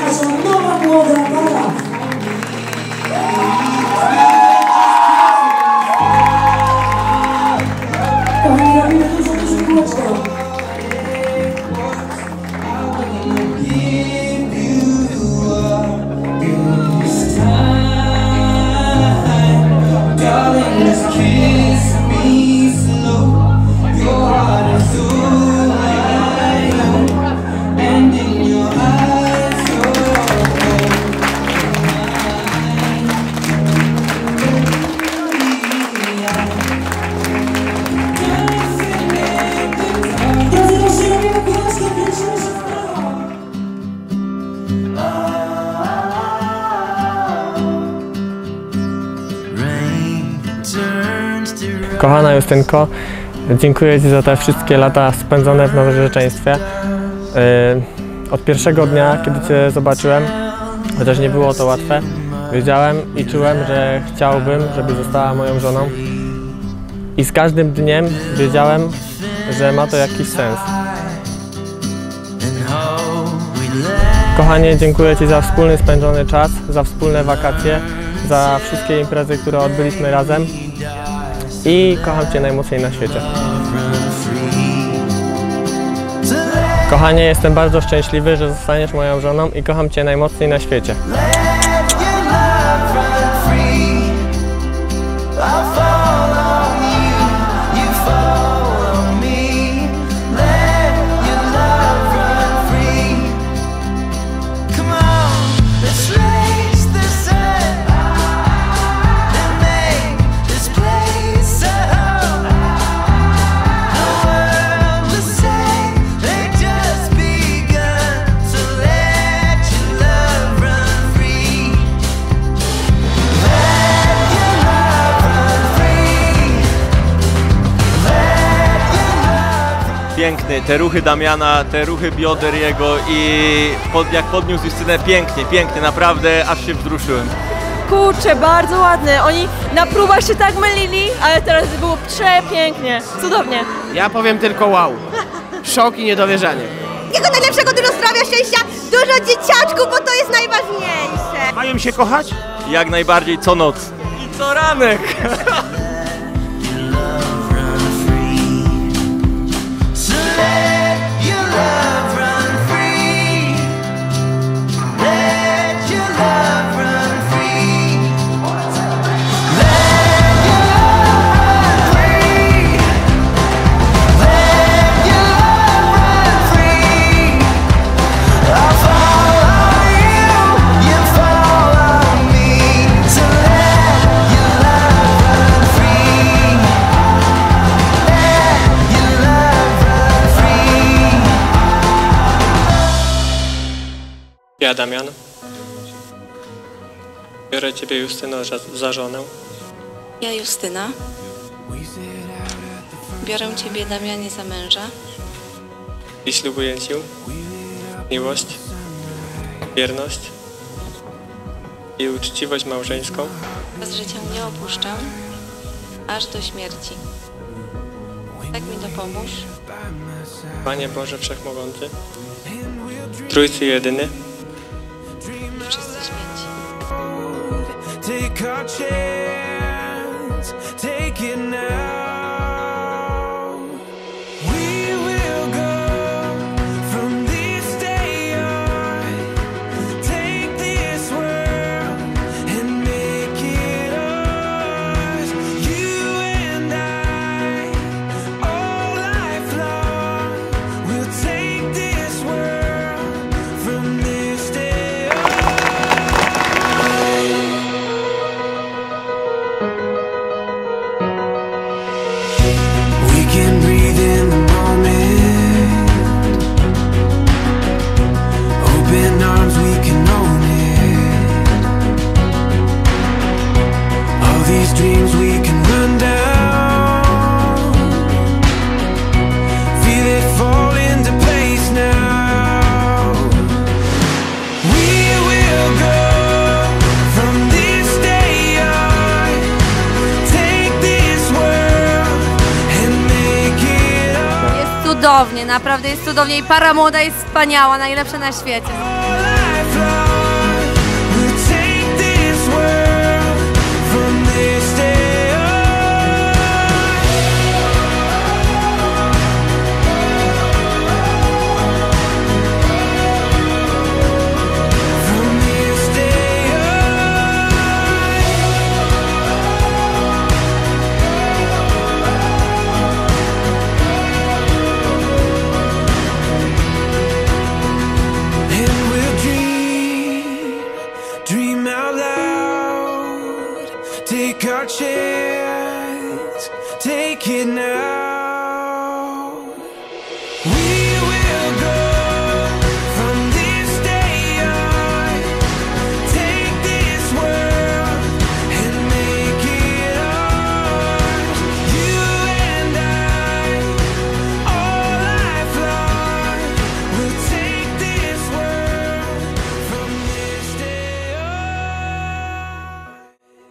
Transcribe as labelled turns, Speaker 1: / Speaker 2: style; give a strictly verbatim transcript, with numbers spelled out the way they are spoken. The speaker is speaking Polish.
Speaker 1: nasza nowa młoda para. Kochani, robimy dużo, dużo kółeczko.
Speaker 2: Kochana Justynko, dziękuję Ci za te wszystkie lata spędzone w narzeczeństwie. Od pierwszego dnia, kiedy Cię zobaczyłem, chociaż nie było to łatwe, wiedziałem i czułem, że chciałbym, żebyś została moją żoną. I z każdym dniem wiedziałem, że ma to jakiś sens. Kochanie, dziękuję Ci za wspólny spędzony czas, za wspólne wakacje, za wszystkie imprezy, które odbyliśmy razem. I kocham Cię najmocniej na świecie. Kochanie, jestem bardzo szczęśliwy, że zostaniesz moją żoną i kocham Cię najmocniej na świecie.
Speaker 3: Piękny, te ruchy Damiana, te ruchy bioder jego i pod, jak podniósł Justynę, pięknie, pięknie, naprawdę aż się wzruszyłem.
Speaker 4: Kurczę, bardzo ładny. Oni na próbach się tak mylili, ale teraz było przepięknie, cudownie.
Speaker 5: Ja powiem tylko wow. Szok i niedowierzanie.
Speaker 6: Jego najlepszego dużo zdrowia, szczęścia, dużo dzieciaczków, bo to jest najważniejsze.
Speaker 5: Mają się kochać?
Speaker 3: Jak najbardziej co noc.
Speaker 2: I co ranek! Ja, Damian, biorę Ciebie, Justyno, za żonę.
Speaker 7: Ja, Justyna, biorę Ciebie, Damianie, za męża.
Speaker 2: I ślubuję Ci miłość, wierność i uczciwość małżeńską.
Speaker 7: Oraz, że Cię nie opuszczam, aż do śmierci. Tak mi dopomóż.
Speaker 2: Panie Boże Wszechmogący, Trójcy Jedyny,
Speaker 7: wszyscy święci.
Speaker 8: Take our chance, take it now. We will go from this day on. Take this world and make it ours. You and I, all life long. We'll take this world from this day on. We can breathe in the moment. Open arms, we can own it. All these dreams we can run down. Feel it fall into place now. We will go from this day on. Take this world and make it all.
Speaker 6: Jest cudownie, naprawdę jest cudownie i para młoda jest wspaniała, najlepsza na świecie.
Speaker 8: Life fly. We'll take this world from this day on. From this day on. And we'll dream, dream out loud. Take our chance, take it now.